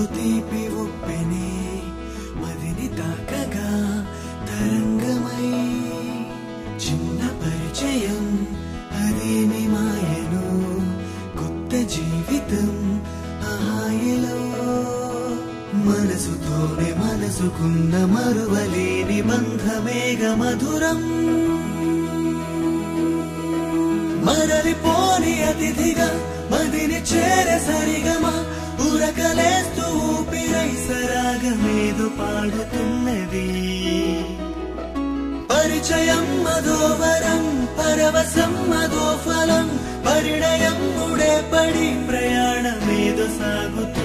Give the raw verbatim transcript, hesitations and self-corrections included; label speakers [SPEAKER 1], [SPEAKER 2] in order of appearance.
[SPEAKER 1] తీపి ఉప్పెనే మదిని తాకగా తరంగమై చిన్న పరిచయం అదేమి మాయను కొత్త జీవితం ఆహాయలో మనసుతోనే మనసుకున్న మరువలేని బంధమేగ మధురం మరలిపోని అతిథిగా మదిని చేరే సరిగమ ఉరకలేస్తూ ఊపిరై సరాగమేదో పాడుతున్నది పరిచయం మదో వరం పరవశం మదో ఫలం పరిణయం ముడే పడి ప్రయాణమేదో సాగుతూ